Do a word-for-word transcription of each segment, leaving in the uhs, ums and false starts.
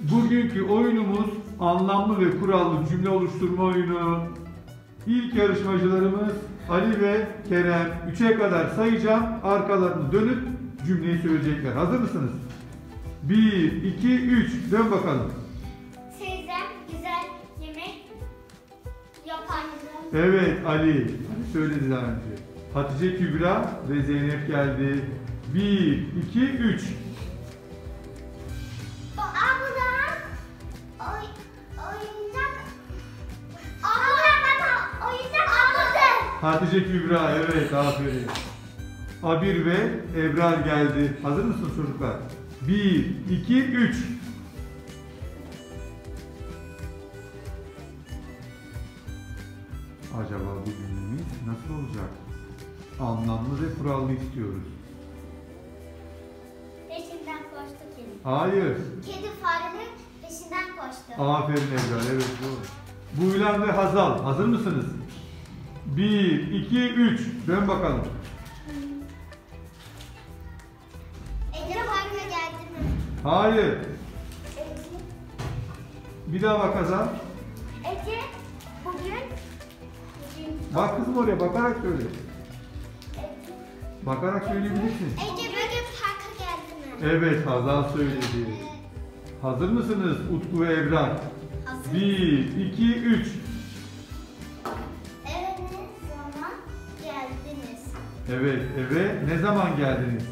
Bugünkü oyunumuz anlamlı ve kurallı cümle oluşturma oyunu. İlk yarışmacılarımız Ali ve Kerem. Üçe kadar sayacağım. Arkalarını dönüp cümleyi söyleyecekler. Hazır mısınız? Bir, iki, üç. Dön bakalım. Teyzem güzel yemek yapar. Evet Ali. Ali söyledi daha önce. Hatice, Kübra ve Zeynep geldi. Bir, iki, üç. Abla oy, oyuncak abla oyuncak aldı. Hatice, Kübra, evet, aferin. Abir ve Ebrar geldi. Hazır mısınız çocuklar? Bir, iki, üç. Acaba bu cümlemiz nasıl olacak? Anlamlı ve kurallı istiyoruz. Peşinden koştu kedi. Hayır. Kedi farenin peşinden koştu. Aferin Ebrar, evet doğru. Buylan ve Hazal, hazır mısınız? Bir, iki, üç. Dön bakalım. Ece parka geldi mi? Hayır. Bir daha bak Hazal. Ece bugün bugün Bak kızım oraya, bakarak söyle. Bakarak söyleyebilirsin. Ece bugün parka geldi mi? Evet, Hazal söyledi. Hazır mısınız Utku ve Ebrar? Hazır. Bir, iki, üç. Eve ne zaman geldiniz? Evet, eve ne zaman geldiniz?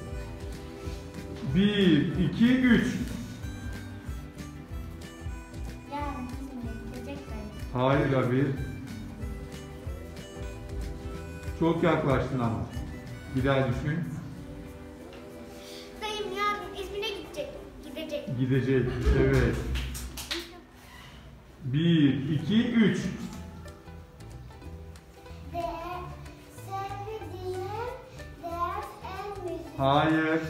Bir, iki, üç. Yarın İzmir'e gidecekler. Hayır abi. Çok yaklaştın ama. Bir daha düşün. Dayım yarın İzmir'e gidecek. Gidecek. Gidecek. Evet. Bir, iki, üç. Ve sevdiğim ders en müzik. Hayır.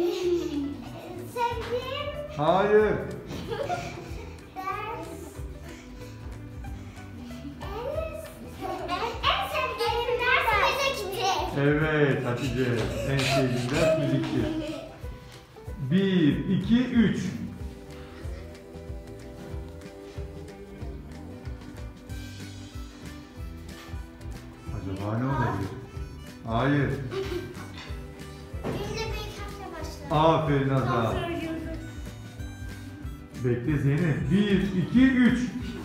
Sevdiğim Hayır. ders en, en, en sevdiğim ders müzikti. Evet Hatice. En sevdiğim ders müzikti. Bir, iki, üç. Acaba ne olabilir? Hayır. Günle büyük harfle başlar. Aferin Son Azra. söylüyorum. Bekle Zeynep. Bir, iki, üç.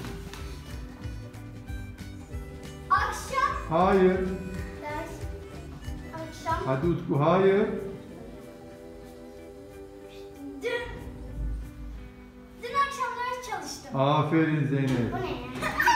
Akşam Hayır. ders. Akşam. Hadi Utku. Hayır. Dün. Dün akşam ders çalıştım. Aferin Zeynep. Bu ne ya?